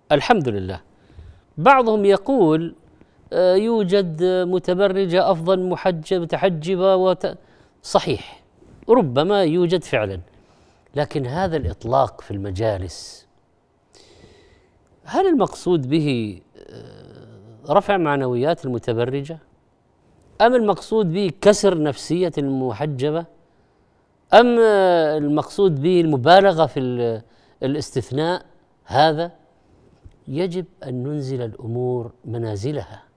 الحمد لله. بعضهم يقول يوجد متبرجة أفضل متحجبة صحيح، ربما يوجد فعلا، لكن هذا الإطلاق في المجالس هل المقصود به رفع معنويات المتبرجة؟ أم المقصود به كسر نفسية المحجبة؟ أم المقصود به المبالغة في الاستثناء؟ هذا يجب أن ننزل الأمور منازلها.